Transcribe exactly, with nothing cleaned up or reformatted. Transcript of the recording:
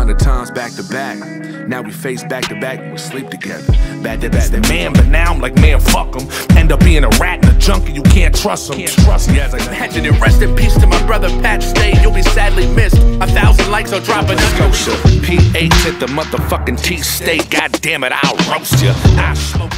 hundred times back to back. Now we face back to back and we sleep together. Back to back, the man, but now I'm like, man, fuck him. End up being a rat and a junkie, you can't trust him. Can't trust him. Yeah, like Imagine it. Rest in peace to my brother Pat Stay. You'll be sadly missed. A thousand likes I'll drop a Scotia, P H at the motherfucking T-State. God damn it, I'll roast ya. I smoke